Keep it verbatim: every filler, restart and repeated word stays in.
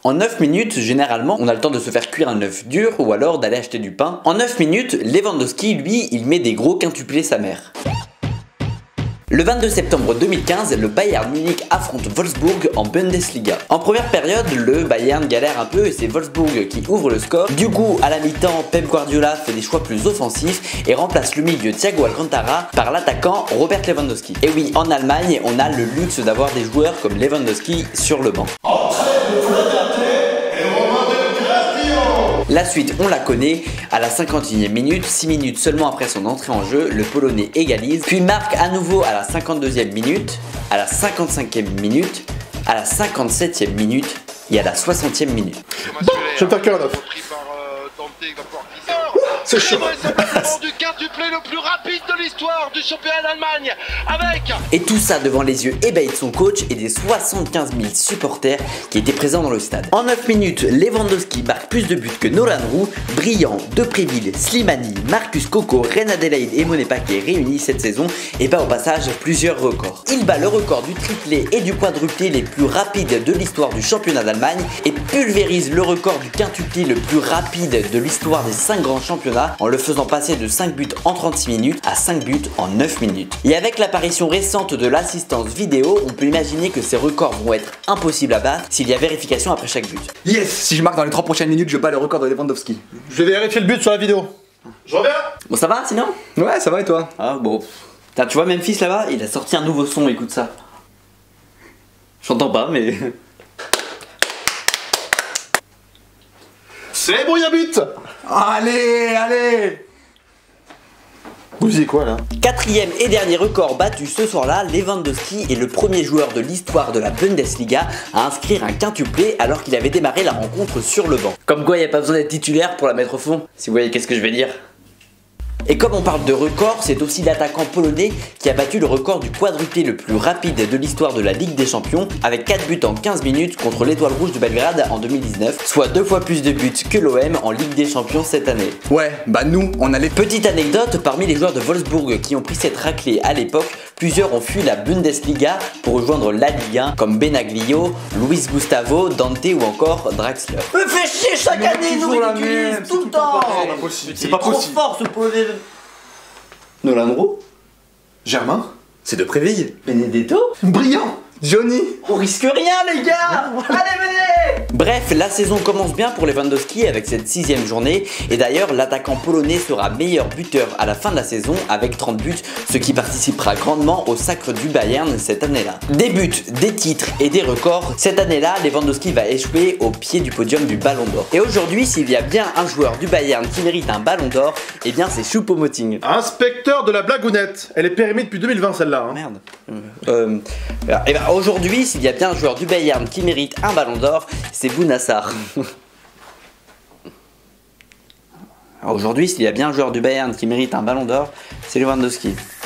En neuf minutes, généralement, on a le temps de se faire cuire un œuf dur ou alors d'aller acheter du pain. En neuf minutes, Lewandowski, lui, il met des gros quintuplés sa mère. Le vingt-deux septembre deux mille quinze, le Bayern Munich affronte Wolfsburg en Bundesliga. En première période, le Bayern galère un peu et c'est Wolfsburg qui ouvre le score. Du coup, à la mi-temps, Pep Guardiola fait des choix plus offensifs et remplace le milieu Thiago Alcantara par l'attaquant Robert Lewandowski. Et oui, en Allemagne, on a le luxe d'avoir des joueurs comme Lewandowski sur le banc. La suite, on la connaît, à la cinquante et unième minute, six minutes seulement après son entrée en jeu, le Polonais égalise, puis marque à nouveau à la cinquante-deuxième minute, à la cinquante-cinquième minute, à la cinquante-septième minute et à la soixantième minute. Bon, je te cœur neuf. C'est chaud. Du quintuplé le plus rapide de l'histoire du championnat d'Allemagne avec. Et tout ça devant les yeux ébahis de son coach et des soixante-quinze mille supporters qui étaient présents dans le stade. En neuf minutes, Lewandowski marque plus de buts que Nolan Roux, Briand, Depréville, Slimani, Marcus Coco, Reine Adelaide et Monet Paquet réunis cette saison et bat au passage plusieurs records. Il bat le record du triplé et du quadruplé les plus rapides de l'histoire du championnat d'Allemagne et pulvérise le record du quintuplé le plus rapide de l'histoire des cinq grands championnats en le faisant passer de cinq buts en trente-six minutes à cinq buts en neuf minutes. Et avec l'apparition récente de l'assistance vidéo, on peut imaginer que ces records vont être impossibles à battre s'il y a vérification après chaque but. Yes, si je marque dans les trois prochaines minutes, je bats le record de Lewandowski. Je vais vérifier le but sur la vidéo. Je reviens. Bon, ça va sinon? Ouais, ça va et toi? Ah bon. Putain, tu vois Memphis là-bas, il a sorti un nouveau son, écoute ça. J'entends pas mais... C'est bon, y'a but. Allez, allez. Vous disiez quoi là? Quatrième et dernier record battu ce soir-là, Lewandowski est le premier joueur de l'histoire de la Bundesliga à inscrire un quintuplé alors qu'il avait démarré la rencontre sur le banc. Comme quoi il n'y a pas besoin d'être titulaire pour la mettre au fond, si vous voyez qu'est-ce que je vais dire. Et comme on parle de record, c'est aussi l'attaquant polonais qui a battu le record du quadruplé le plus rapide de l'histoire de la Ligue des Champions avec quatre buts en quinze minutes contre l'Étoile Rouge de Belgrade en deux mille dix-neuf, soit deux fois plus de buts que l'O M en Ligue des Champions cette année. Ouais, bah nous, on allait... Petite anecdote, parmi les joueurs de Wolfsburg qui ont pris cette raclée à l'époque, plusieurs ont fui la Bundesliga pour rejoindre la Ligue un comme Benaglio, Luis Gustavo, Dante ou encore Draxler. Me fait chier chaque année, nous ridiculise tout le temps. C'est pas possible. Trop fort ce polonais. Nolan Roux, Germain, c'est de Préville. Benedetto, Brillant. Johnny. on risque rien les gars. Allez venez. Bref, la saison commence bien pour Lewandowski avec cette sixième journée et d'ailleurs l'attaquant polonais sera meilleur buteur à la fin de la saison avec trente buts, ce qui participera grandement au sacre du Bayern cette année-là. Des buts, des titres et des records, cette année-là Lewandowski va échouer au pied du podium du Ballon d'Or. Et aujourd'hui s'il y a bien un joueur du Bayern qui mérite un Ballon d'Or, eh bien c'est Choupo-Moting. Inspecteur de la blagounette. Elle est périmée depuis deux mille vingt celle-là. Hein. Merde. Euh, et ben aujourd'hui, s'il y a bien un joueur du Bayern qui mérite un Ballon d'Or, c'est Bounassar. Aujourd'hui, s'il y a bien un joueur du Bayern qui mérite un Ballon d'Or, c'est Lewandowski.